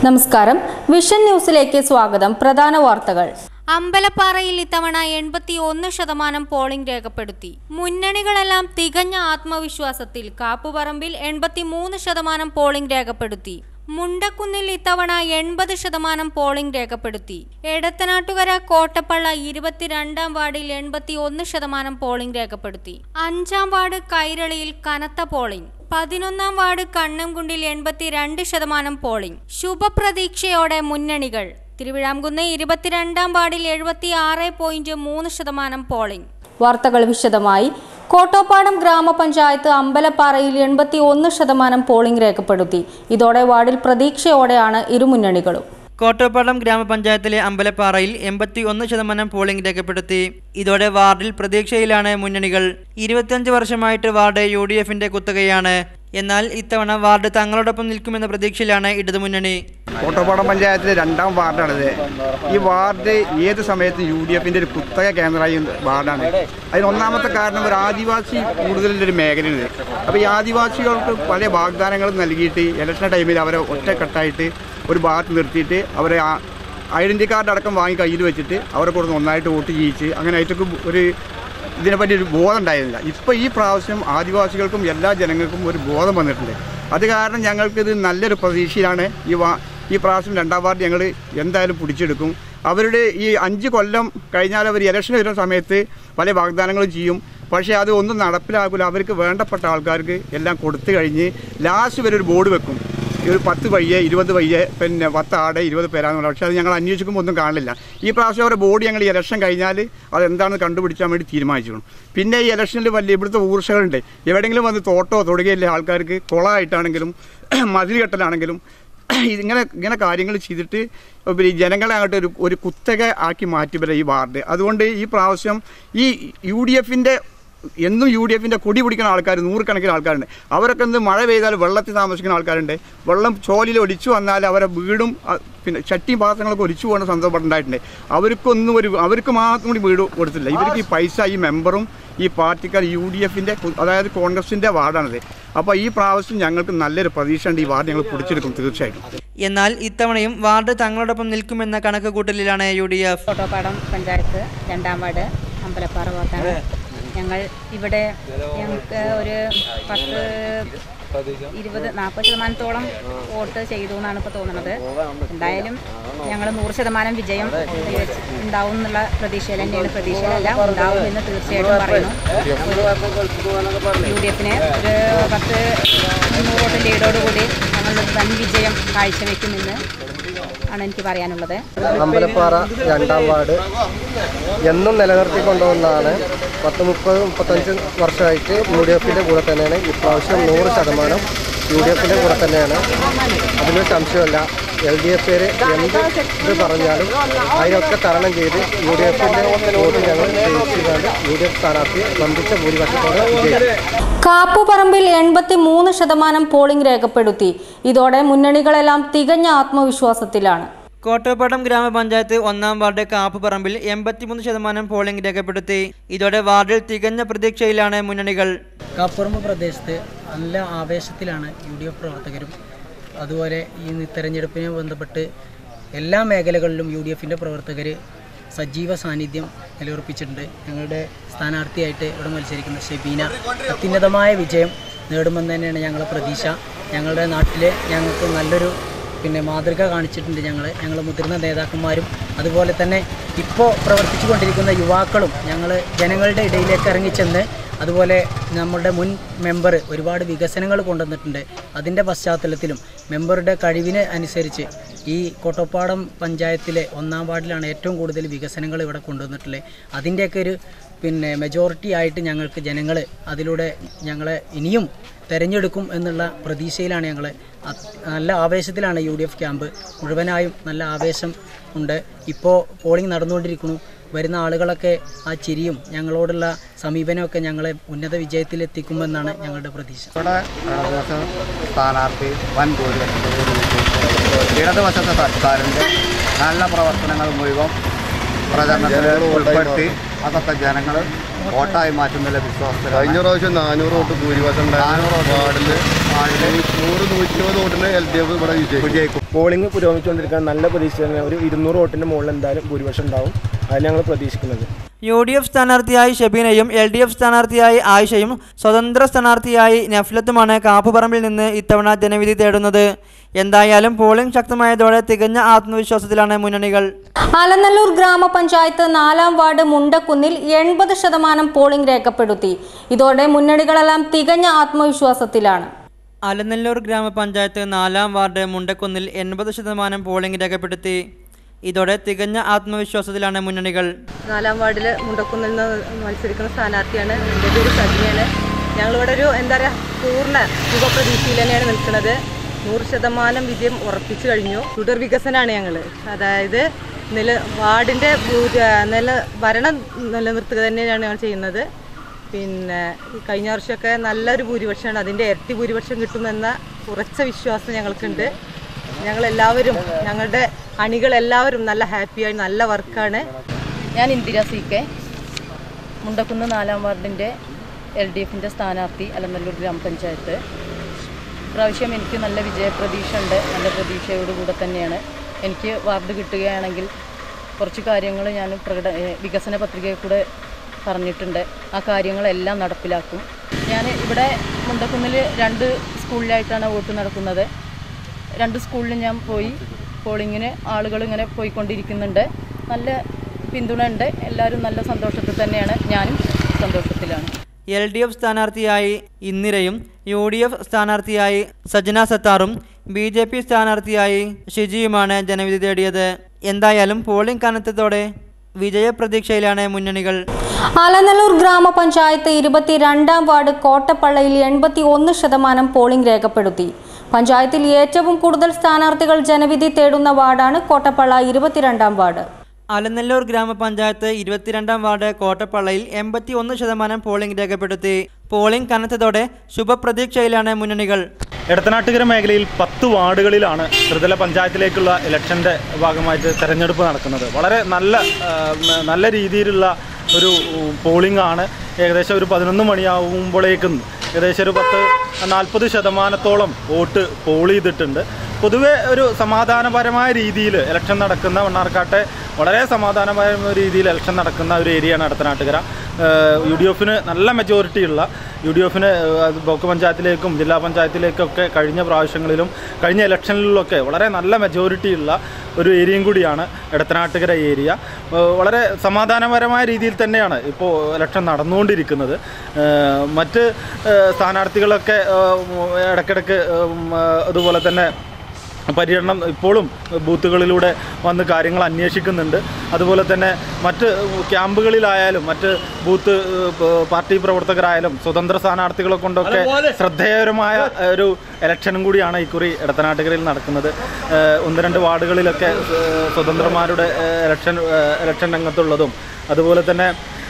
നമസ്കാരം വിഷൻ ന്യൂസിലേക്ക് സ്വാഗതം. പ്രധാന വാർത്തകൾ. അമ്പലപ്പാറയിൽ ഇത്തവണ 81% പോളിംഗ് രേഖപ്പെടുത്തി. മുന്നണികളെല്ലാം തികഞ്ഞ ആത്മവിശ്വാസത്തിൽ. കാപ്പുപറമ്പിൽ 83% പോളിംഗ് രേഖപ്പെടുത്തി. മുണ്ടക്കുന്നിൽ ഇത്തവണ 80% പോളിംഗ് രേഖപ്പെടുത്തി. എടത്തനാട്ടുകര കോട്ടപ്പള്ള 22-ാം വാർഡിൽ 81% പോളിംഗ് രേഖപ്പെടുത്തി. 5-ാം വാർഡ് കൈരളിയിൽ കനത്ത പോളിംഗ്. 11-ാം വാർഡ് കണ്ണംകുണ്ടിൽ 82% പോളിംഗ്. ശുഭപ്രതീക്ഷയോടെ മുന്നണികൾ. തിരുവിഴാംകുന്ന് 22-ാം വാർഡിൽ 76.3% പോളിംഗ്. വാർത്തകൾ വിശദമായി. കോട്ടോപ്പാടം ഗ്രാമപഞ്ചായത്ത് അമ്പലപ്പാറയിൽ 81% പോളിംഗ് രേഖപ്പെടുത്തി. ഇതോടെ വാർഡിൽ പ്രതീക്ഷയോടെയാണ് ഇരുമുന്നണികളും. കോട്ടോപ്പാടം ഗ്രാമപഞ്ചായത്തിലെ അമ്പലപ്പാറയിൽ 81% പോളിംഗ് രേഖപ്പെടുത്തി. ഇതോടെ വാർഡിൽ പ്രതീക്ഷയിലാണ് മുന്നണികൾ. 25 വർഷമായിട്ട് വാർഡ് UDFന്റെ കുത്തകയാണ്. എന്നാൽ ഇത്തവണ വാർഡ് തങ്ങളോടൊപ്പം നിൽക്കുമെന്ന പ്രതീക്ഷയിലാണ് ഇടതുമുന്നണി. കോട്ടോപ്പാടം പഞ്ചായത്തിലെ 2-ാം വാർഡാണിത്. ഈ വാർഡ് ഏത് സമയത്ത് UDFന്റെ ഒരു കുത്തക കേന്ദ്രമായ വാർഡാണ്. അതിന് ഒന്നാമത്തെ കാരണം ഒരു ആദിവാസി കൂടുതലൊരു മേഖലയുണ്ട്. അപ്പോൾ ഈ ആദിവാസികൾക്ക് പല വാഗ്ദാനങ്ങളും നൽകിയിട്ട് ഇലക്ഷൻ ടൈമിൽ അവരെ ഒറ്റക്കെട്ടായിട്ട് ഒരു ഭാഗത്ത് നിർത്തിയിട്ട് അവരെ ഐഡൻറ്റി കാർഡ് അടക്കം വാങ്ങി കയ്യിൽ വെച്ചിട്ട് അവരെ കൊടുത്ത് ഒന്നായിട്ട് വോട്ട് ചെയ്യിച്ച് അങ്ങനെ ആയിട്ടൊക്കെ ഒരു ഇതിനെപ്പറ്റി ഒരു ബോധം ഉണ്ടായിരുന്നില്ല. ഇപ്പോൾ ഈ പ്രാവശ്യം ആദിവാസികൾക്കും എല്ലാ ജനങ്ങൾക്കും ഒരു ബോധം വന്നിട്ടുണ്ട്. അത് കാരണം ഞങ്ങൾക്കിത് നല്ലൊരു പ്രതീക്ഷയിലാണ്. ഈ പ്രാവശ്യം 2-ാം വാർഡ് ഞങ്ങൾ എന്തായാലും പിടിച്ചെടുക്കും. അവരുടെ ഈ 5 കൊല്ലം കഴിഞ്ഞാൽ അവർ ഇലക്ഷൻ വരുന്ന സമയത്ത് പല വാഗ്ദാനങ്ങളും ചെയ്യും. പക്ഷേ അത് ഒന്നും നടപ്പിലാക്കില്ല. അവർക്ക് വേണ്ടപ്പെട്ട ആൾക്കാർക്ക് എല്ലാം കൊടുത്തു കഴിഞ്ഞ് ലാസ്റ്റ് വരെ ഒരു ബോർഡ് വെക്കും. ഒരു 10 വയ്യേ 20 വയ്യേ പിന്നെ 10 ആടെ 20 പേരാണെന്നുള്ള. പക്ഷേ അത് ഞങ്ങൾ അന്വേഷിക്കുമ്പോൾ ഒന്നും കാണില്ല. ഈ പ്രാവശ്യം അവരുടെ ബോർഡ് ഞങ്ങൾ ഇലക്ഷൻ കഴിഞ്ഞാൽ അതെന്താണെന്ന് കണ്ടുപിടിച്ചാൽ വേണ്ടി തീരുമാനിച്ചു. പിന്നെ ഈ ഇലക്ഷനിൽ വലിയ ഇവിടുത്തെ ഊർച്ചകളുണ്ട്. എവിടെയെങ്കിലും വന്ന് തോട്ടോ തൊടുകയില്ല ആൾക്കാർക്ക് കുളമായിട്ടാണെങ്കിലും മതിൽ കെട്ടലാണെങ്കിലും ഇങ്ങനെ കാര്യങ്ങൾ ചെയ്തിട്ട് ജനങ്ങളെ അങ്ങോട്ട് ഒരു കുത്തക ആക്കി മാറ്റി ഈ വാർഡ്. അതുകൊണ്ട് ഈ പ്രാവശ്യം ഈ UDFന്റെ കൊടി പിടിക്കുന്ന ആൾക്കാർ 100 ആൾക്കാരുണ്ട്. അവരൊക്കെ മഴ പെയ്താൽ വെള്ളത്തിൽ താമസിക്കുന്ന ആൾക്കാരുണ്ട്. വെള്ളം ചോലിൽ ഒലിച്ചു വന്നാൽ അവരെ വീടും പിന്നെ ചട്ടിയും പാത്രങ്ങളൊക്കെ ഒലിച്ചു പോകുന്ന സന്ദർഭം ഉണ്ടായിട്ടുണ്ട്. അവർക്ക് മാത്രം കൂടി വീട് കൊടുത്തില്ല. ഇവർക്ക് ഈ പൈസ ഈ മെമ്പറും ഈ പാർട്ടിക്കാർ UDFന്റെ അതായത് കോൺഗ്രസിന്റെ വാർഡാണിത്. അപ്പോൾ ഈ പ്രാവശ്യം ഞങ്ങൾക്ക് നല്ലൊരു പ്രതീക്ഷയുണ്ട്. ഈ വാർഡ് ഞങ്ങൾ പിടിച്ചെടുക്കും തീർച്ചയായിട്ടും. എന്നാൽ ഇത്തവണയും വാർഡ് തങ്ങളോടൊപ്പം നിൽക്കുമെന്ന കണക്ക് കൂട്ടലിലാണ് UDF. കോട്ടോപ്പാടം പഞ്ചായത്ത് 2-ാം വാർഡ് അമ്പലപ്പാറ ഭാഗത്താണ് ഞങ്ങൾ. ഇവിടെ ഞങ്ങൾക്ക് ഒരു 40% വോട്ട് ചെയ്തു എന്നാണ് ഇപ്പോൾ തോന്നുന്നത്. എന്തായാലും ഞങ്ങൾ 100% വിജയം ഉണ്ടാവും എന്നുള്ള പ്രതീക്ഷയിൽ തന്നെയാണ്. പ്രതീക്ഷയിലല്ല, ഉണ്ടാവും എന്ന് തീർച്ചയായിട്ടും പറയുന്നു. UDFന് ഒരു 10-100 വോട്ട് ലീഡോടുകൂടി ഞങ്ങൾ വൻ വിജയം കാഴ്ചവെക്കുമെന്ന് ആണ് എനിക്ക് പറയാനുള്ളത്. അമ്പലപ്പാറ 2-ാം വാർഡ് എന്നും നിലനിർത്തിക്കൊണ്ടുവന്നാണ്. 30-35 വർഷമായിട്ട് UDFന്റെ കൂടെ തന്നെയാണ്. ഇപ്രാവശ്യം 100% UDFന്റെ കൂടെ തന്നെയാണ്. അതിനൊരു സംശയമല്ല. LDF എന്ത് പറഞ്ഞാലും അതിനൊക്കെ തരണം ചെയ്ത് UDFന്റെ വോട്ട് ഞങ്ങൾ ജയിച്ചുകൊണ്ട് UDF സ്ഥാനാർത്ഥി വമ്പിച്ച ഭൂരിപക്ഷത്തോടെ വിജയിക്കും. കാപ്പുപറമ്പിൽ 83% പോളിംഗ് രേഖപ്പെടുത്തി. ഇതോടെ മുന്നണികളെല്ലാം തികഞ്ഞ ആത്മവിശ്വാസത്തിലാണ്. കോട്ടോപ്പാടം ഗ്രാമപഞ്ചായത്ത് 1-ാം വാർഡ് കാപ്പുപറമ്പിൽ 83% പോളിംഗ് രേഖപ്പെടുത്തി. ഇതോടെ വാർഡിൽ തികഞ്ഞ പ്രതീക്ഷയിലാണ് മുന്നണികൾ. കാപ്പുറമ്പ് പ്രദേശത്ത് നല്ല ആവേശത്തിലാണ് UDF പ്രവർത്തകരും. അതുപോലെ ഈ തെരഞ്ഞെടുപ്പിനെ ബന്ധപ്പെട്ട് എല്ലാ മേഖലകളിലും UDFന്റെ പ്രവർത്തകർ സജീവ സാന്നിധ്യം നിലയുറപ്പിച്ചിട്ടുണ്ട്. ഞങ്ങളുടെ സ്ഥാനാർത്ഥിയായിട്ട് ഇവിടെ മത്സരിക്കുന്ന ഷെബീന അത്യുന്നതമായ വിജയം നേടുമെന്ന് തന്നെയാണ് ഞങ്ങളുടെ പ്രതീക്ഷ. ഞങ്ങളുടെ നാട്ടിൽ ഞങ്ങൾക്ക് നല്ലൊരു മാതൃക കാണിച്ചിട്ടുണ്ട്. ഞങ്ങൾ മുതിർന്ന നേതാക്കന്മാരും അതുപോലെ തന്നെ ഇപ്പോൾ പ്രവർത്തിച്ചു കൊണ്ടിരിക്കുന്ന യുവാക്കളും ഞങ്ങൾ ജനങ്ങളുടെ ഇടയിലേക്ക് ഇറങ്ങിച്ചെന്ന് അതുപോലെ നമ്മുടെ മുൻ മെമ്പർ ഒരുപാട് വികസനങ്ങൾ കൊണ്ടുവന്നിട്ടുണ്ട്. അതിൻ്റെ പശ്ചാത്തലത്തിലും മെമ്പറുടെ കഴിവിന് അനുസരിച്ച് ഈ കോട്ടോപ്പാടം പഞ്ചായത്തിലെ 1-ാം വാർഡിലാണ് ഏറ്റവും കൂടുതൽ വികസനങ്ങൾ ഇവിടെ കൊണ്ടുവന്നിട്ടുള്ളത്. അതിൻ്റെയൊക്കെ ഒരു മെജോറിറ്റി ആയിട്ട് ഞങ്ങൾക്ക് ജനങ്ങൾ അതിലൂടെ ഞങ്ങളെ ഇനിയും തിരഞ്ഞെടുക്കും എന്നുള്ള പ്രതീക്ഷയിലാണ് ഞങ്ങൾ. നല്ല ആവേശത്തിലാണ് UDF ക്യാമ്പ് മുഴുവനായും. നല്ല ആവേശം ഉണ്ട്. ഇപ്പോൾ പോളിംഗ് നടന്നുകൊണ്ടിരിക്കുന്നു. വരുന്ന ആളുകളൊക്കെ ആ ചിരിയും ഞങ്ങളോടുള്ള സമീപനമൊക്കെ ഞങ്ങളെ ഉന്നത വിജയത്തിലെത്തിക്കുമെന്നാണ് ഞങ്ങളുടെ പ്രതീക്ഷ. സ്ഥാനാർത്ഥി വൻ ഇടതുവശത്തെ സർക്കാരിൻ്റെ നല്ല പ്രവർത്തനങ്ങൾ മുഴുവൻ പ്രചരണത്തിൽ ഉൾപ്പെടുത്തി അതൊക്കെ ജനങ്ങൾ വോട്ടായി മാറ്റുന്നില്ല വിശ്വാസത്തിൽ. കഴിഞ്ഞ പ്രാവശ്യം 400 വോട്ട് ഭൂരിപക്ഷം വാർഡിൽ 100-120 വോട്ടിന് LDF ഇവിടെ വിജയിക്കും. പോളിംഗ് പുരോഗമിച്ചുകൊണ്ടിരിക്കാൻ നല്ല പ്രതീക്ഷ തന്നെ. ഒരു 200 വോട്ടിൻ്റെ മുകളിൽ എന്തായാലും ഭൂരിപക്ഷം ഉണ്ടാവും. അതിന് ഞങ്ങൾ പ്രതീക്ഷിക്കുന്നത്. UDF സ്ഥാനാർത്ഥിയായി ഷബീനയും LDF സ്ഥാനാർത്ഥിയായി ആയിഷയും സ്വതന്ത്ര സ്ഥാനാർത്ഥിയായി നഫ്ലത്തുമാണ് കാപ്പുപറമ്പിൽ നിന്ന് ഇത്തവണ ജനവിധി തേടുന്നത്. എന്തായാലും പോളിംഗ് ശക്തമായതോടെ തികഞ്ഞ ആത്മവിശ്വാസത്തിലാണ് മുന്നണികൾ. അലനല്ലൂർ ഗ്രാമപഞ്ചായത്ത് 4-ാം വാർഡ് മുണ്ടക്കുന്നിൽ 80% പോളിംഗ് രേഖപ്പെടുത്തി. ഇതോടെ മുന്നണികളെല്ലാം തികഞ്ഞ ആത്മവിശ്വാസത്തിലാണ്. അലനല്ലൂർ ഗ്രാമപഞ്ചായത്ത് 4-ാം വാർഡ് മുണ്ടക്കുന്നിൽ 80% പോളിംഗ് രേഖപ്പെടുത്തി. ഇതോടെ തികഞ്ഞ ആത്മവിശ്വാസത്തിലാണ് മുന്നണികൾ. 4-ാം വാർഡിൽ മുണ്ടക്കുന്നിൽ നിന്ന് മത്സരിക്കുന്ന സ്ഥാനാർത്ഥിയാണ്. എൻ്റെ പേര് സജിയാണ്. ഞങ്ങളിവിടെ ഒരു പൂർണ്ണ ശുഭപ്രതീക്ഷയിൽ തന്നെയാണ് നിൽക്കുന്നത്. 100% വിജയം ഉറപ്പിച്ചു കഴിഞ്ഞു. തുടർ വികസനമാണ് ഞങ്ങൾ. അതായത് വാർഡിൻ്റെ ഭരണം നിലനിർത്തുക തന്നെയാണ് ഞങ്ങൾ ചെയ്യുന്നത്. പിന്നെ കഴിഞ്ഞ വർഷമൊക്കെ നല്ലൊരു ഭൂരിപക്ഷമാണ്. അതിൻ്റെ ഇരട്ടി ഭൂരിപക്ഷം കിട്ടുമെന്ന ഉറച്ച വിശ്വാസം ഞങ്ങൾക്കുണ്ട്. ഞങ്ങളെല്ലാവരും ഞങ്ങളുടെ അണികളെല്ലാവരും നല്ല ഹാപ്പിയായി നല്ല വർക്കാണ്. ഞാൻ ഇന്ദിര CK, മുണ്ടക്കുന്ന് 4-ാം വാർഡിൻ്റെ LDFൻ്റെ സ്ഥാനാർത്ഥി, അലനല്ലൂർ ഗ്രാമപഞ്ചായത്ത്. ഇപ്രാവശ്യം എനിക്ക് നല്ല വിജയപ്രതീക്ഷ ഉണ്ട്. നല്ല പ്രതീക്ഷയോടുകൂടെ തന്നെയാണ്. എനിക്ക് വാർഡ് കിട്ടുകയാണെങ്കിൽ കുറച്ച് കാര്യങ്ങൾ ഞാൻ വികസന പത്രികയിൽ കൂടെ പറഞ്ഞിട്ടുണ്ട്. ആ കാര്യങ്ങളെല്ലാം നടപ്പിലാക്കും. ഞാൻ ഇവിടെ മുണ്ടക്കുന്നിൽ 2 സ്കൂളിലായിട്ടാണ് വോട്ട് നടക്കുന്നത്. 2 സ്കൂളിൽ ഞാൻ പോയി. പോളിങ്ങിന് ആളുകൾ ഇങ്ങനെ പോയിക്കൊണ്ടിരിക്കുന്നുണ്ട്. നല്ല പിന്തുണ ഉണ്ട്. എല്ലാവരും നല്ല സന്തോഷത്തിൽ തന്നെയാണ്. ഞാനും സന്തോഷത്തിലാണ്. LDF സ്ഥാനാർത്ഥിയായി ഇന്ദിരയും UDF സ്ഥാനാർത്ഥിയായി സജന സത്താറും BJP സ്ഥാനാർത്ഥിയായി ഷിജിയുമാണ് ജനവിധി തേടിയത്. എന്തായാലും പോളിംഗ് കനത്തതോടെ വിജയപ്രതീക്ഷയിലാണ് മുന്നണികൾ. അലനല്ലൂർ ഗ്രാമപഞ്ചായത്ത് 22-ാം വാർഡ് കോട്ടപ്പള്ളയിൽ 81% പോളിംഗ് രേഖപ്പെടുത്തി. പഞ്ചായത്തിൽ ഏറ്റവും കൂടുതൽ സ്ഥാനാർത്ഥികൾ ജനവിധി തേടുന്ന വാർഡാണ് കോട്ടപ്പള്ള 22-ാം വാർഡ്. അലനല്ലൂർ ഗ്രാമപഞ്ചായത്ത് 22-ാം വാർഡ് കോട്ടപ്പള്ളയിൽ 81% പോളിംഗ് രേഖപ്പെടുത്തി. പോളിംഗ് കനത്തതോടെ ശുഭപ്രതീക്ഷയിലാണ് മുന്നണികൾ. എടത്തനാട്ടുകര മേഖലയിൽ 10 വാർഡുകളിലാണ് ത്രിതല പഞ്ചായത്തിലേക്കുള്ള ഇലക്ഷൻ്റെ ഭാഗമായിട്ട് തെരഞ്ഞെടുപ്പ് നടക്കുന്നത്. വളരെ നല്ല രീതിയിലുള്ള ഒരു പോളിംഗ് ആണ്. ഏകദേശം ഒരു 11 മണിയാകുമ്പോഴേക്കും ഏകദേശം ഒരു 40% വോട്ട് പോൾ ചെയ്തിട്ടുണ്ട്. പൊതുവെ ഒരു സമാധാനപരമായ രീതിയിൽ ഇലക്ഷൻ നടക്കുന്ന മണ്ണാർക്കാട്ടെ വളരെ സമാധാനപരമായ രീതിയിൽ ഇലക്ഷൻ നടക്കുന്ന ഒരു ഏരിയയാണ് എടത്തനാട്ടുകര. UDFന് നല്ല മെജോറിറ്റി ഉള്ള UDFന് ബ്ലോക്ക് പഞ്ചായത്തിലേക്കും ജില്ലാ പഞ്ചായത്തിലേക്കൊക്കെ കഴിഞ്ഞ പ്രാവശ്യങ്ങളിലും കഴിഞ്ഞ ഇലക്ഷനിലൊക്കെ വളരെ നല്ല മെജോറിറ്റി ഉള്ള ഒരു ഏരിയയും കൂടിയാണ് എടത്തനാട്ടുകര ഏരിയ. വളരെ സമാധാനപരമായ രീതിയിൽ തന്നെയാണ് ഇപ്പോൾ ഇലക്ഷൻ നടന്നുകൊണ്ടിരിക്കുന്നത്. മറ്റ് സ്ഥാനാർത്ഥികളൊക്കെ ഇടയ്ക്കിടയ്ക്ക് അതുപോലെ തന്നെ പര്യടനം ഇപ്പോഴും ബൂത്തുകളിലൂടെ വന്ന് കാര്യങ്ങൾ അന്വേഷിക്കുന്നുണ്ട്. അതുപോലെ തന്നെ മറ്റ് ക്യാമ്പുകളിലായാലും മറ്റ് ബൂത്ത് പാർട്ടി പ്രവർത്തകരായാലും സ്വതന്ത്ര സ്ഥാനാർത്ഥികളെ കൊണ്ടൊക്കെ ശ്രദ്ധേയകരമായ ഒരു ഇലക്ഷനും കൂടിയാണ് ഇക്കുറി എടത്തനാട്ടുകരയിൽ നടക്കുന്നത്. 1-2 വാർഡുകളിലൊക്കെ സ്വതന്ത്രന്മാരുടെ ഇലക്ഷൻ രംഗത്തുള്ളതും അതുപോലെ തന്നെ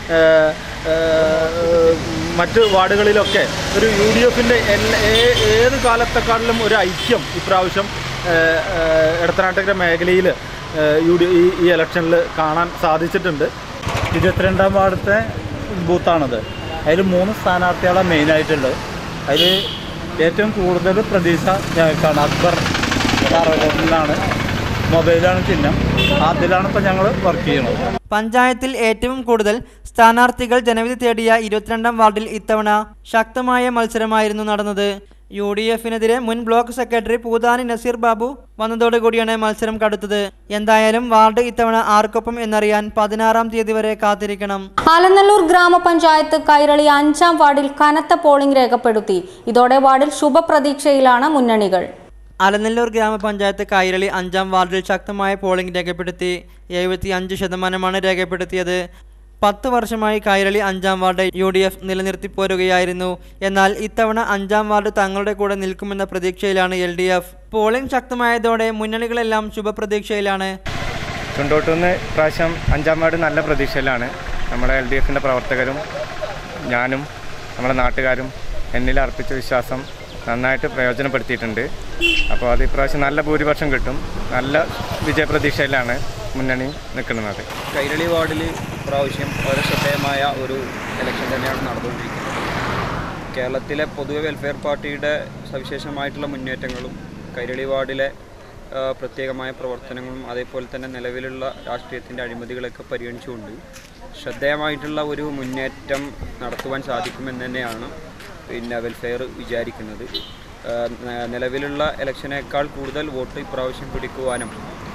മറ്റ് വാർഡുകളിലൊക്കെ ഒരു UDFൻ്റെ ഏത് കാലത്തെക്കാളിലും ഒരു ഐക്യം ഇപ്രാവശ്യം എടത്തനാട്ടുകര മേഖലയിൽ ഈ ഇലക്ഷനിൽ കാണാൻ സാധിച്ചിട്ടുണ്ട്. 22-ാം വാർഡത്തെ ബൂത്താണത്. അതിൽ 3 സ്ഥാനാർത്ഥികളാണ് മെയിനായിട്ടുള്ളത്. അതിൽ ഏറ്റവും കൂടുതൽ പ്രതീക്ഷ ഞങ്ങൾക്കാണ്. അക്ബർ കാറോട്ടിലാണ്, മൊബൈലാണ് ചിഹ്നം. അതിലാണ് ഇപ്പോൾ ഞങ്ങൾ വർക്ക് ചെയ്യുന്നത്. പഞ്ചായത്തിൽ ഏറ്റവും കൂടുതൽ സ്ഥാനാർത്ഥികൾ ജനവിധി തേടിയ 22-ാം വാർഡിൽ ഇത്തവണ ശക്തമായ മത്സരമായിരുന്നു നടന്നത്. UDFനെതിരെ മുൻ ബ്ലോക്ക് സെക്രട്ടറി പൂതാനി നസീർ ബാബു വന്നതോടുകൂടിയാണ് മത്സരം കടുത്തത്. എന്തായാലും വാർഡ് ഇത്തവണ ആർക്കൊപ്പം എന്നറിയാൻ 16-ാം തീയതി വരെ കാത്തിരിക്കണം. അലനല്ലൂർ ഗ്രാമപഞ്ചായത്ത് കൈരളി 5-ാം വാർഡിൽ കനത്ത പോളിംഗ് രേഖപ്പെടുത്തി. ഇതോടെ വാർഡിൽ ശുഭപ്രതീക്ഷയിലാണ് മുന്നണികൾ. അലനല്ലൂർ ഗ്രാമപഞ്ചായത്ത് കൈരളി 5-ാം വാർഡിൽ ശക്തമായ പോളിംഗ് രേഖപ്പെടുത്തി. 75% രേഖപ്പെടുത്തിയത്. 10 വർഷമായി കൈരളി 5-ാം വാർഡ് UDF നിലനിർത്തി പോരുകയായിരുന്നു. എന്നാൽ ഇത്തവണ 5-ാം വാർഡ് തങ്ങളുടെ കൂടെ നിൽക്കുമെന്ന പ്രതീക്ഷയിലാണ് LDF. പോളിംഗ് ശക്തമായതോടെ മുന്നണികളെല്ലാം ശുഭപ്രതീക്ഷയിലാണ്. ചുണ്ടോട്ടുനിന്ന് പ്രാവശ്യം 5-ാം വാർഡ് നല്ല പ്രതീക്ഷയിലാണ്. നമ്മുടെ LDFൻ്റെ പ്രവർത്തകരും ഞാനും നമ്മുടെ നാട്ടുകാരും എന്നിൽ അർപ്പിച്ച വിശ്വാസം നന്നായിട്ട് പ്രയോജനപ്പെടുത്തിയിട്ടുണ്ട്. അപ്പോൾ അത് ഇപ്രാവശ്യം നല്ല ഭൂരിപക്ഷം കിട്ടും. നല്ല വിജയപ്രതീക്ഷയിലാണ് മുന്നണി നിൽക്കുന്നത്. കൈരളി വാർഡിൽ പ്രാവശ്യം വളരെ ശ്രദ്ധേയമായ ഒരു ഇലക്ഷൻ തന്നെയാണ് നടന്നുകൊണ്ടിരിക്കുന്നത്. കേരളത്തിലെ പൊതുവെ വെൽഫെയർ പാർട്ടിയുടെ സവിശേഷമായിട്ടുള്ള മുന്നേറ്റങ്ങളും കൈരളി വാർഡിലെ പ്രത്യേകമായ പ്രവർത്തനങ്ങളും അതേപോലെ തന്നെ നിലവിലുള്ള രാഷ്ട്രീയത്തിൻ്റെ അഴിമതികളൊക്കെ പരിഗണിച്ചുകൊണ്ട് ശ്രദ്ധേയമായിട്ടുള്ള ഒരു മുന്നേറ്റം നടത്തുവാൻ സാധിക്കുമെന്ന് തന്നെയാണ് വെൽഫെയർ വിചാരിക്കുന്നത്. നിലവിലുള്ള ഇലക്ഷനേക്കാൾ കൂടുതൽ വോട്ട് ഇപ്രാവശ്യം പിടിക്കുവാനും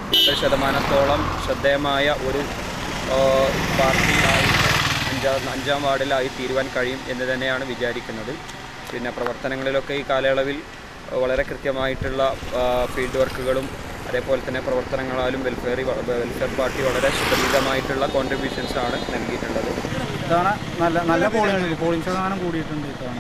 10% ശ്രദ്ധേയമായ ഒരു പാർട്ടിയായി അഞ്ചാം വാർഡിലായി തീരുവാൻ കഴിയും എന്ന് തന്നെയാണ് വിചാരിക്കുന്നത്. പ്രവർത്തനങ്ങളിലൊക്കെ ഈ കാലയളവിൽ വളരെ കൃത്യമായിട്ടുള്ള ഫീൽഡ് വർക്കുകളും അതേപോലെ തന്നെ പ്രവർത്തനങ്ങളാലും വെൽഫെയർ പാർട്ടി വളരെ സുപരിചിതമായിട്ടുള്ള കോൺട്രിബ്യൂഷൻസാണ് നൽകിയിട്ടുള്ളത്. ഇത്തവണ നല്ല പോളിംഗ് ശതമാനം കൂടിയിട്ടുണ്ട്. ഇത്തവണ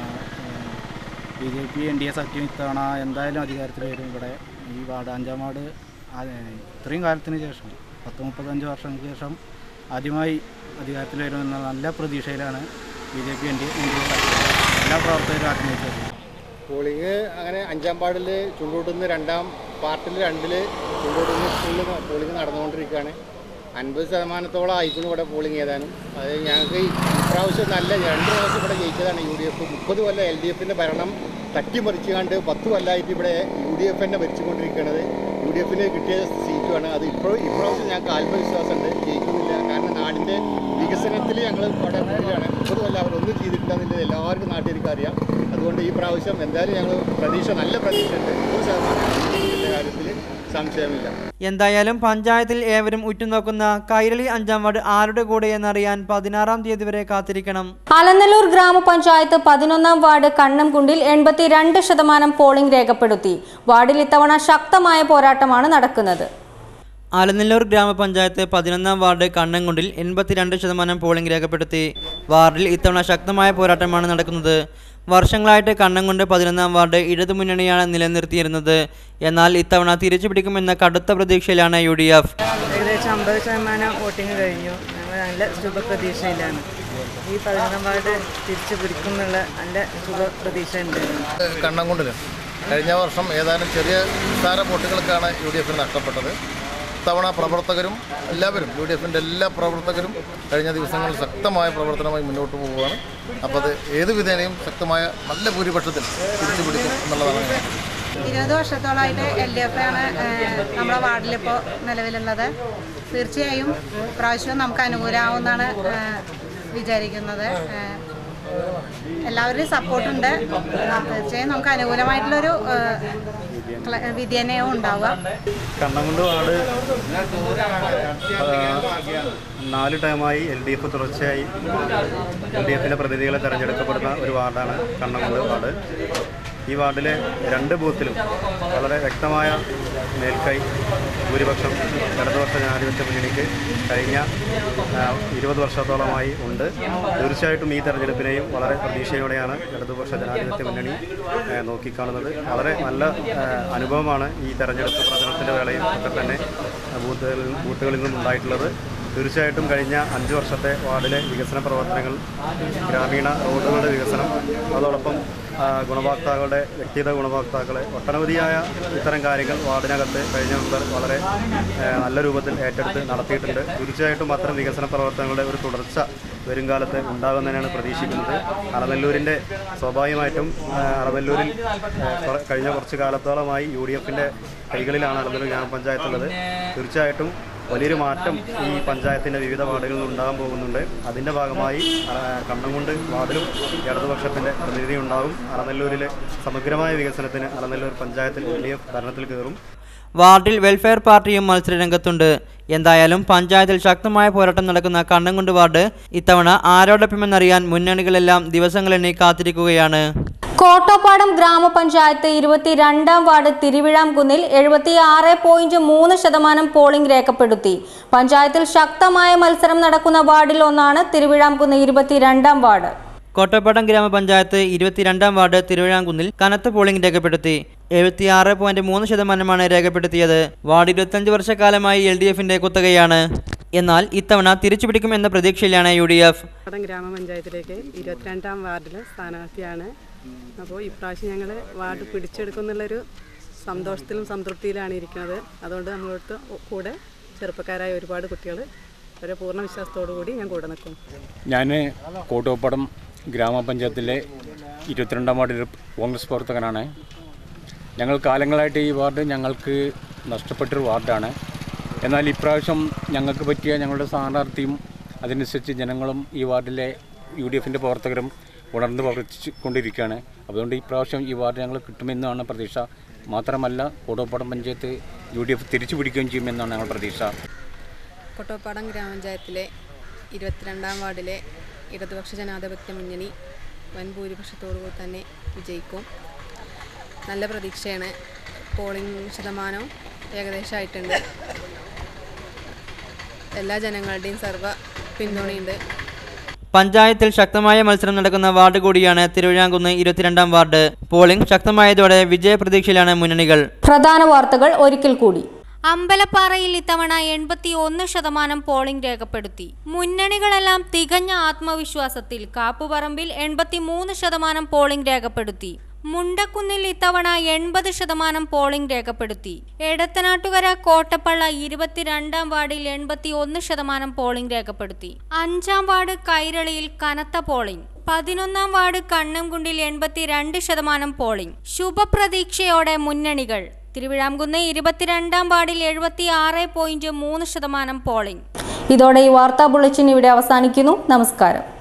BJP NDA സഖ്യം ഇത്തവണ എന്തായാലും അധികാരത്തിൽ വരും. ഇവിടെ ഈ വാർഡ് 5-ാം വാർഡ് ഇത്രയും കാലത്തിന് ശേഷം 30-35 വർഷങ്ങൾക്ക് ശേഷം ആദ്യമായി അധികാരത്തിൽ വരുമെന്ന നല്ല പ്രതീക്ഷയിലാണ് BJP NDA സഖ്യം എല്ലാ പ്രവർത്തകരും ആത്മഹത്യ. പോളിംഗ് അങ്ങനെ 5-ാം വാർഡിൽ ചുണ്ടൂട്ടുന്ന 2-ാം പാർട്ടിൽ 2-ൽ ചുണ്ടൂട്ടുന്ന സ്കൂളിൽ പോളിംഗ് നടന്നുകൊണ്ടിരിക്കുകയാണ്. 50% ആയിക്കുന്നു ഇവിടെ പോളിംഗ് ഏതാനും. അത് ഞങ്ങൾക്ക് ഇപ്രാവശ്യം നല്ല 2 പ്രാവശ്യം ഇവിടെ ജയിച്ചതാണ് UDF. 30 കൊല്ലം LDFൻ്റെ ഭരണം തട്ടിമറിച്ചുകൊണ്ട് 10 കൊല്ലമായിട്ട് ഇവിടെ UDF തന്നെ ഭരിച്ചുകൊണ്ടിരിക്കുന്നത്. UDFന് കിട്ടിയ സീറ്റുമാണ്. അത് ഇപ്രാവശ്യം ഞങ്ങൾക്ക് ആത്മവിശ്വാസമുണ്ട്, ജയിക്കുന്നില്ല. കാരണം നാടിൻ്റെ വികസനത്തിൽ ഞങ്ങൾ അവിടെ മുന്നിലാണ്. 30 കൊല്ലം അവരൊന്നും ചെയ്തിട്ടില്ലെന്നുള്ളത് എല്ലാവർക്കും നാട്ടുകാർക്ക് അറിയാം. അതുകൊണ്ട് ഈ പ്രാവശ്യം എന്തായാലും ഞങ്ങൾ നല്ല പ്രതീക്ഷയുണ്ട്. 100% കാര്യത്തിൽ സംശയമില്ല. എന്തായാലും പഞ്ചായത്തിൽ ഏവരും ഉറ്റുനോക്കുന്ന കൈരളി 5-ാം വാർഡ് ആരുടെ കൂടെ എന്നറിയാൻ 16-ാം തീയതി വരെ കാത്തിരിക്കണം. അലനല്ലൂർ ഗ്രാമപഞ്ചായത്ത് 11-ാം വാർഡ് കണ്ണംകുണ്ടിൽ 82% പോളിംഗ് രേഖപ്പെടുത്തി. വാർഡിൽ ഇത്തവണ ശക്തമായ പോരാട്ടമാണ് നടക്കുന്നത്. അലനല്ലൂർ ഗ്രാമപഞ്ചായത്ത് 11-ാം വാർഡ് കണ്ണംകുണ്ടിൽ 82% പോളിംഗ് രേഖപ്പെടുത്തി. വാർഡിൽ ഇത്തവണ ശക്തമായ പോരാട്ടമാണ് നടക്കുന്നത്. വർഷങ്ങളായിട്ട് കണ്ണംകുണ്ട് 11-ാം വാർഡ് ഇടതുമുന്നണിയാണ് നിലനിർത്തിയിരുന്നത്. എന്നാൽ ഇത്തവണ തിരിച്ചു പിടിക്കുമെന്ന കടുത്ത പ്രതീക്ഷയിലാണ് UDF. ഏകദേശം 50% വോട്ടിംഗ് കഴിഞ്ഞു. ഞങ്ങൾ നല്ല ശുഭപ്രതീക്ഷയിലാണ്. ഈ 11-ാം വാർഡ് തിരിച്ചു പിടിക്കുമെന്നുള്ള നല്ല ശുഭപ്രതീക്ഷയുണ്ട്. കണ്ണംകുണ്ടിൽ കഴിഞ്ഞ വർഷം ഏതാനും ചെറിയ നിസ്സാര വോട്ടുകൾക്കാണ് UDFന് നഷ്ടപ്പെട്ടത്. ഇത്തവണ പ്രവർത്തകരും എല്ലാവരും UDFൻ്റെ എല്ലാ പ്രവർത്തകരും കഴിഞ്ഞ ദിവസങ്ങളിൽ ശക്തമായ പ്രവർത്തനമായി മുന്നോട്ട് പോവുകയാണ്. അപ്പോൾ അത് ഏത് വിധേനയും ശക്തമായ നല്ല ഭൂരിപക്ഷത്തിൽ തിരിച്ചു പിടിക്കും എന്നുള്ളതാണ്. 20 വർഷത്തോളമായിട്ട് LDF ആണ് നമ്മുടെ വാർഡിലിപ്പോൾ നിലവിലുള്ളത്. തീർച്ചയായും പ്രാവശ്യവും നമുക്ക് അനുകൂലമാവുമെന്നാണ് വിചാരിക്കുന്നത്. എല്ലാവരുടെയും സപ്പോർട്ടുണ്ട്. തീർച്ചയായും നമുക്ക് അനുകൂലമായിട്ടുള്ളൊരു വിദ്യാനയവും ഉണ്ടാവുക. കണ്ണംകുണ്ട് വാർഡ് 4 ടൈമായി LDF തുടർച്ചയായി LDFൻ്റെ പ്രതിനിധികളെ തിരഞ്ഞെടുക്കപ്പെടുന്ന ഒരു വാർഡാണ് കണ്ണംകുണ്ട് വാർഡ്. ഈ വാർഡിലെ 2 ബൂത്തിലും വളരെ വ്യക്തമായ മേൽക്കൈ ഭൂരിപക്ഷം ഇടതുപക്ഷ ജനാധിപത്യ മുന്നണിക്ക് കഴിഞ്ഞ 20 വർഷത്തോളമായി ഉണ്ട്. തീർച്ചയായിട്ടും ഈ തെരഞ്ഞെടുപ്പിനെയും വളരെ പ്രതീക്ഷയോടെയാണ് ഇടതുപക്ഷ ജനാധിപത്യ മുന്നണി നോക്കിക്കാണുന്നത്. വളരെ നല്ല അനുഭവമാണ് ഈ തെരഞ്ഞെടുപ്പ് പ്രചരണത്തിൻ്റെ വേളയിൽ ഒക്കെ തന്നെ ബൂത്തുകളിൽ നിന്നും ഉണ്ടായിട്ടുള്ളത്. തീർച്ചയായിട്ടും കഴിഞ്ഞ 5 വർഷത്തെ വാർഡിലെ വികസന പ്രവർത്തനങ്ങൾ, ഗ്രാമീണ റോഡുകളുടെ വികസനം, അതോടൊപ്പം ഗുണഭോക്താക്കളുടെ വ്യക്തിഗത ഗുണഭോക്താക്കളെ ഒട്ടനവധിയായ ഇത്തരം കാര്യങ്ങൾ വാർഡിനകത്ത് കഴിഞ്ഞ മെമ്പർ വളരെ നല്ല രൂപത്തിൽ ഏറ്റെടുത്ത് നടത്തിയിട്ടുണ്ട്. തീർച്ചയായിട്ടും അത്തരം വികസന പ്രവർത്തനങ്ങളുടെ ഒരു തുടർച്ച വരുംകാലത്ത് ഉണ്ടാകുമെന്നാണ് പ്രതീക്ഷിക്കുന്നത്. അലനല്ലൂരിൻ്റെ സ്വാഭാവികമായിട്ടും അലനല്ലൂരിൽ കഴിഞ്ഞ കുറച്ച് കാലത്തോളമായി UDFൻ്റെ കൈകളിലാണ് അലനല്ലൂർ ഗ്രാമപഞ്ചായത്തുള്ളത്. തീർച്ചയായിട്ടും വലിയൊരു മാറ്റം ഈ പഞ്ചായത്തിൻ്റെ വിവിധ വാർഡുകളിൽ ഉണ്ടാകാൻ പോകുന്നുണ്ട്. അതിൻ്റെ ഭാഗമായി കണ്ണംകുണ്ട് വാർഡിലും ഇടതുപക്ഷത്തിൻ്റെ പ്രതിനിധി ഉണ്ടാകും. അലനല്ലൂരിലെ സമഗ്രമായ വികസനത്തിന് അലനല്ലൂർ പഞ്ചായത്തിൽ LDF ഭരണത്തിൽ കയറും. വാർഡിൽ വെൽഫെയർ പാർട്ടിയും മത്സരരംഗത്തുണ്ട്. എന്തായാലും പഞ്ചായത്തിൽ ശക്തമായ പോരാട്ടം നടക്കുന്ന കണ്ണംകുണ്ട് വാർഡ് ഇത്തവണ ആരോടൊപ്പമെന്നറിയാൻ മുന്നണികളെല്ലാം ദിവസങ്ങളെണ്ണി കാത്തിരിക്കുകയാണ്. കോട്ടപ്പാടം ഗ്രാമപഞ്ചായത്ത് 22-ാം വാർഡ് തിരുവിഴാംകുന്നിൽ 76.3% പോളിംഗ് രേഖപ്പെടുത്തി. പഞ്ചായത്തിൽ ശക്തമായ മത്സരം നടക്കുന്ന വാർഡിൽ ഒന്നാണ് തിരുവിഴാംകുന്ന് 22-ാം വാർഡ്. കോട്ടപ്പാടം ഗ്രാമപഞ്ചായത്ത് 22-ാം വാർഡ് തിരുവിഴാംകുന്നിൽ കനത്ത പോളിംഗ് രേഖപ്പെടുത്തി. 76.3% രേഖപ്പെടുത്തിയത്. വാർഡ് 25 വർഷക്കാലമായി LDFൻ്റെ കുത്തകയാണ്. എന്നാൽ ഇത്തവണ തിരിച്ചുപിടിക്കും എന്ന പ്രതീക്ഷയിലാണ് UDF. ഗ്രാമപഞ്ചായത്തിലേക്ക് 22-ാം വാർഡിലെ സ്ഥാനാർത്ഥിയാണ്. അപ്പോൾ ഇപ്രാവശ്യം ഞങ്ങൾ വാർഡ് പിടിച്ചെടുക്കുന്നുള്ളൊരു സന്തോഷത്തിലും സംതൃപ്തിയിലാണ് ഇരിക്കുന്നത്. അതുകൊണ്ട് നമ്മളോട് കൂടെ ചെറുപ്പക്കാരായ ഒരുപാട് കുട്ടികൾ ഒരു പൂർണ്ണ വിശ്വാസത്തോടു കൂടി ഞാൻ കൂടെ നിൽക്കും. ഞാൻ കോട്ടോപ്പടം ഗ്രാമപഞ്ചായത്തിലെ 22-ാം വാർഡിൽ കോൺഗ്രസ് പ്രവർത്തകനാണ്. ഞങ്ങൾ കാലങ്ങളായിട്ട് ഈ വാർഡ് ഞങ്ങൾക്ക് നഷ്ടപ്പെട്ടൊരു വാർഡാണ്. എന്നാൽ ഇപ്രാവശ്യം ഞങ്ങൾക്ക് പറ്റിയ ഞങ്ങളുടെ സ്ഥാനാർത്ഥിയും അതനുസരിച്ച് ജനങ്ങളും ഈ വാർഡിലെ UDFൻ്റെ പ്രവർത്തകരും ഉണർന്ന് പ്രവർത്തിച്ചു കൊണ്ടിരിക്കുകയാണ്. അതുകൊണ്ട് ഇപ്രാവശ്യം ഈ വാർഡ് ഞങ്ങൾ കിട്ടുമെന്നാണ് പ്രതീക്ഷ. മാത്രമല്ല കോട്ടോപ്പടം പഞ്ചായത്ത് UDF തിരിച്ചു പിടിക്കുകയും ചെയ്യുമെന്നാണ് ഞങ്ങളുടെ പ്രതീക്ഷ. കോട്ടോപ്പടം ഗ്രാമപഞ്ചായത്തിലെ 22-ാം വാർഡിലെ ഇടതുപക്ഷ ജനാധിപത്യ മുന്നണി വൻ ഭൂരിപക്ഷത്തോടുകൂടി തന്നെ വിജയിക്കും. നല്ല പ്രതീക്ഷയാണ്. പോളിംഗ് ശതമാനം ഏകദേശമായിട്ടുണ്ട്. എല്ലാ ജനങ്ങളുടെയും സർവ്വ പിന്തുണയുണ്ട്. പഞ്ചായത്തിൽ ശക്തമായ മത്സരം നടക്കുന്ന വാർഡ് കൂടിയാണ് തിരുവിഴാംകുന്ന് 22-ാം വാർഡ്. പോളിംഗ് ശക്തമായതോടെ വിജയപ്രതീക്ഷയിലാണ് മുന്നണികൾ. പ്രധാന വാർത്തകൾ ഒരിക്കൽ കൂടി. അമ്പലപ്പാറയിൽ ഇത്തവണ 81% പോളിംഗ് രേഖപ്പെടുത്തി. മുന്നണികളെല്ലാം തികഞ്ഞ ആത്മവിശ്വാസത്തിൽ. കാപ്പുപറമ്പിൽ 83% പോളിംഗ് രേഖപ്പെടുത്തി. മുണ്ടക്കുന്നിൽ ഇത്തവണ 80% പോളിംഗ് രേഖപ്പെടുത്തി. എടത്തനാട്ടുകര കോട്ടപ്പള്ള 22-ാം വാർഡിൽ 81% പോളിംഗ് രേഖപ്പെടുത്തി. 5-ാം വാർഡ് കൈരളിയിൽ കനത്ത പോളിംഗ്. 11-ാം വാർഡ് കണ്ണംകുണ്ടിൽ 82% പോളിംഗ്. ശുഭപ്രതീക്ഷയോടെ മുന്നണികൾ. തിരുവിഴാംകുന്ന് 22-ാം വാർഡിൽ 76.3% പോളിംഗ്. ഇതോടെ ഈ വാർത്താ ബുള്ളറ്റിൻ ഇവിടെ അവസാനിക്കുന്നു. നമസ്കാരം.